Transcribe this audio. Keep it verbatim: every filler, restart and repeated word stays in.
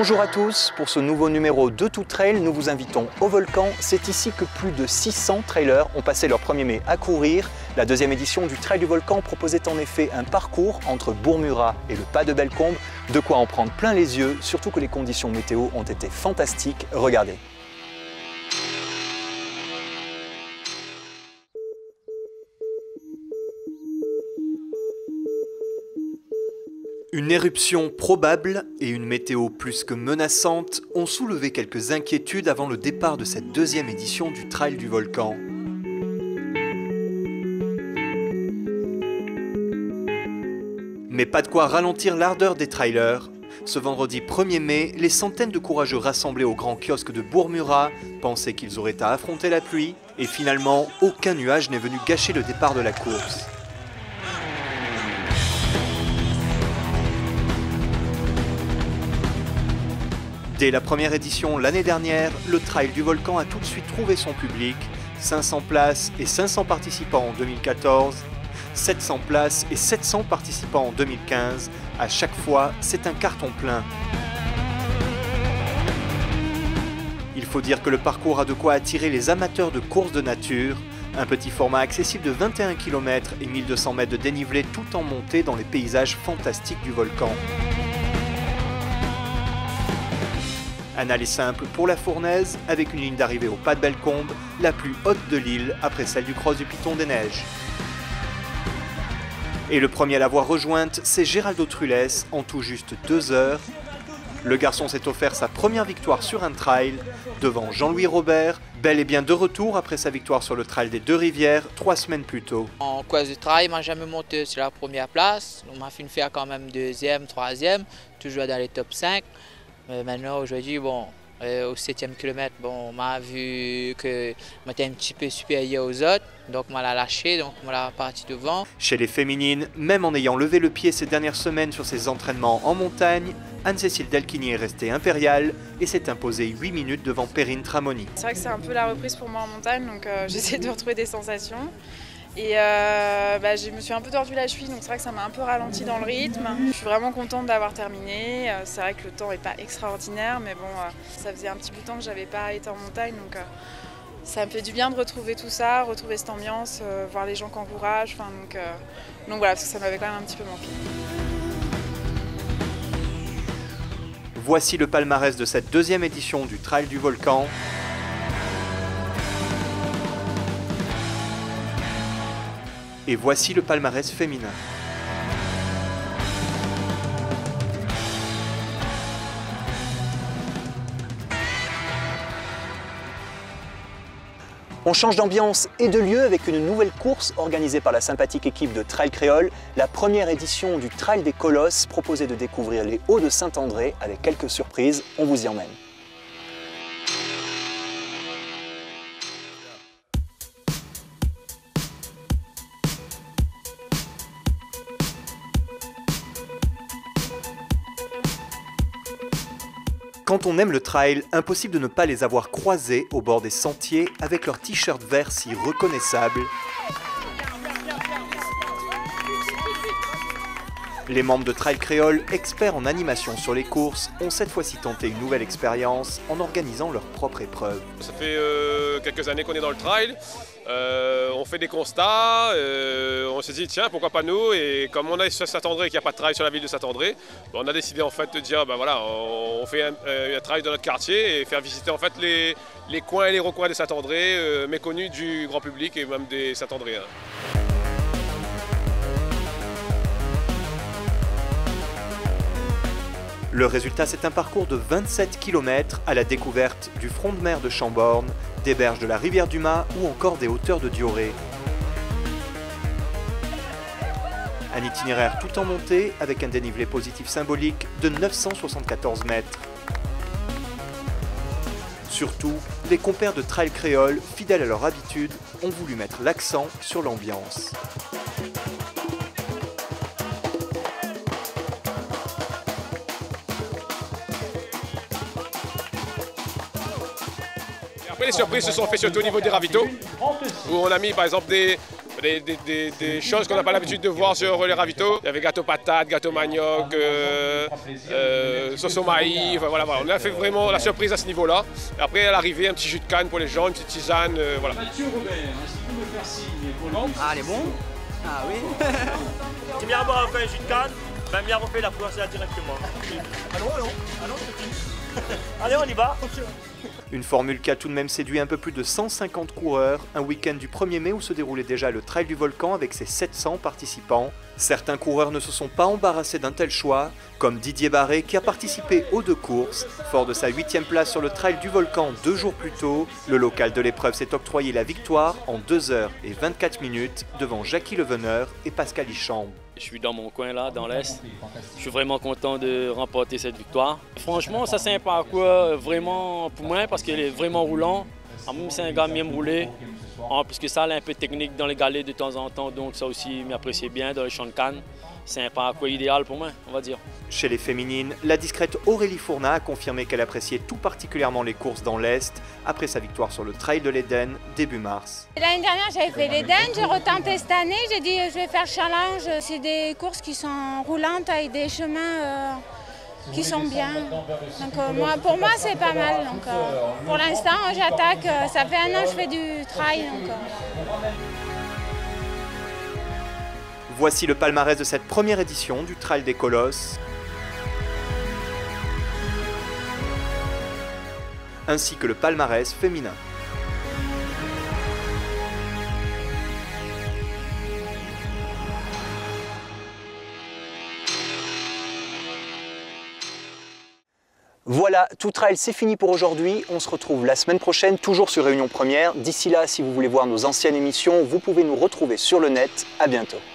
Bonjour à tous, pour ce nouveau numéro de Tout Trail, nous vous invitons au volcan. C'est ici que plus de six cents trailers ont passé leur premier mai à courir. La deuxième édition du Trail du Volcan proposait en effet un parcours entre Bourg-Murat et le pas de Bellecombe. De quoi en prendre plein les yeux, surtout que les conditions météo ont été fantastiques. Regardez. Une éruption probable et une météo plus que menaçante ont soulevé quelques inquiétudes avant le départ de cette deuxième édition du Trail du Volcan. Mais pas de quoi ralentir l'ardeur des trailers. Ce vendredi premier mai, les centaines de courageux rassemblés au grand kiosque de Bourg-Murat pensaient qu'ils auraient à affronter la pluie et finalement, aucun nuage n'est venu gâcher le départ de la course. Dès la première édition l'année dernière, le Trail du Volcan a tout de suite trouvé son public. cinq cents places et cinq cents participants en deux mille quatorze, sept cents places et sept cents participants en deux mille quinze. À chaque fois, c'est un carton plein. Il faut dire que le parcours a de quoi attirer les amateurs de courses de nature. Un petit format accessible de vingt et un kilomètres et mille deux cents mètres de dénivelé tout en montée dans les paysages fantastiques du volcan. Un aller simple pour la Fournaise, avec une ligne d'arrivée au pas de Bellecombe, la plus haute de l'île après celle du cross du Piton des Neiges. Et le premier à l'avoir rejointe, c'est Geraldo Trulès, en tout juste deux heures. Le garçon s'est offert sa première victoire sur un trail, devant Jean-Louis Robert, bel et bien de retour après sa victoire sur le trail des Deux-Rivières, trois semaines plus tôt. En course de trail, moi jamais monté sur la première place, on m'a fait une faire quand même deuxième, troisième, toujours dans les top cinq. Mais maintenant, aujourd'hui, bon, euh, au septième kilomètre, bon, on m'a vu que j'étais un petit peu supérieur aux autres, donc on l'a lâché, donc on l'a parti devant. Chez les féminines, même en ayant levé le pied ces dernières semaines sur ses entraînements en montagne, Anne-Cécile Delquigny est restée impériale et s'est imposée huit minutes devant Perrine Tramoni. C'est vrai que c'est un peu la reprise pour moi en montagne, donc euh, j'essaie de retrouver des sensations. Et euh, bah, je me suis un peu tordu la cheville, donc c'est vrai que ça m'a un peu ralenti dans le rythme. Je suis vraiment contente d'avoir terminé. C'est vrai que le temps n'est pas extraordinaire, mais bon, euh, ça faisait un petit bout de temps que je n'avais pas été en montagne, donc euh, ça me fait du bien de retrouver tout ça, retrouver cette ambiance, euh, voir les gens qui encouragent. Donc, euh, donc voilà, parce que ça m'avait quand même un petit peu manqué. Voici le palmarès de cette deuxième édition du Trail du Volcan. Et voici le palmarès féminin. On change d'ambiance et de lieu avec une nouvelle course organisée par la sympathique équipe de Trail Créole, la première édition du Trail des Colosses, proposait de découvrir les Hauts de Saint-André avec quelques surprises. On vous y emmène. Quand on aime le trail, impossible de ne pas les avoir croisés au bord des sentiers avec leurs t-shirts verts si reconnaissables. Les membres de Trail Créole, experts en animation sur les courses, ont cette fois-ci tenté une nouvelle expérience en organisant leur propre épreuve. Ça fait euh, quelques années qu'on est dans le trail, euh, on fait des constats, euh, on s'est dit tiens pourquoi pas nous, et comme on est sur Saint-André et qu'il n'y a pas de trail sur la ville de Saint-André, on a décidé en fait de dire ben voilà, on fait un, un trail dans notre quartier et faire visiter en fait les, les coins et les recoins de Saint-André, euh, méconnus du grand public et même des Saint-Andréens. Le résultat, c'est un parcours de vingt-sept kilomètres à la découverte du front de mer de Chamborne, des berges de la rivière du Mât ou encore des hauteurs de Dioré. Un itinéraire tout en montée avec un dénivelé positif symbolique de neuf cent soixante-quatorze mètres. Surtout, les compères de Trail Créole, fidèles à leur habitude, ont voulu mettre l'accent sur l'ambiance. Après, les surprises se sont faites surtout au niveau des ravitaux, où on a mis par exemple des, des, des, des, des choses qu'on n'a pas l'habitude de voir sur les ravitaux. Il y avait gâteau patate, gâteau manioc, euh, euh, sauce au maïs, enfin, voilà, voilà. On a fait vraiment la surprise à ce niveau-là. Après à l'arrivée, un petit jus de canne pour les gens, une petite tisane, euh, voilà. Mathieu Robert, est-ce que tu peux me faire signe pour le... Ah, elle est bon. Ah oui. C'est bien avoir fait un jus de canne, même bien refait la couleur directement. Allons, allons, allons, allez, on y va. Une formule qui a tout de même séduit un peu plus de cent cinquante coureurs, un week-end du premier mai où se déroulait déjà le Trail du Volcan avec ses sept cents participants. Certains coureurs ne se sont pas embarrassés d'un tel choix, comme Didier Barré qui a participé aux deux courses. Fort de sa huitième place sur le Trail du Volcan deux jours plus tôt, le local de l'épreuve s'est octroyé la victoire en deux heures et vingt-quatre minutes devant Jackie Leveneur et Pascal Ichambre. Je suis dans mon coin là, dans l'Est. Je suis vraiment content de remporter cette victoire. Franchement, ça c'est un parcours vraiment pour moi parce qu'il est vraiment roulant. En même c'est un gars bien roulé. En plus que ça, il a un peu de technique dans les galets de temps en temps, donc ça aussi m'apprécie bien dans les champs de canne. C'est un parcours idéal pour moi, on va dire. Chez les féminines, la discrète Aurélie Fournat a confirmé qu'elle appréciait tout particulièrement les courses dans l'Est après sa victoire sur le Trail de l'Éden début mars. L'année dernière, j'avais fait l'Éden, j'ai retenté cette année, j'ai dit je vais faire challenge. C'est des courses qui sont roulantes avec des chemins euh, qui sont bien. Donc euh, moi, pour moi, c'est pas mal. Donc, euh, pour l'instant, j'attaque. Ça fait un an que je fais du trail. Donc, euh... Voici le palmarès de cette première édition du Trail des Colosses, ainsi que le palmarès féminin. Voilà, Tout Trail, c'est fini pour aujourd'hui. On se retrouve la semaine prochaine, toujours sur Réunion Première. D'ici là, si vous voulez voir nos anciennes émissions, vous pouvez nous retrouver sur le net. À bientôt.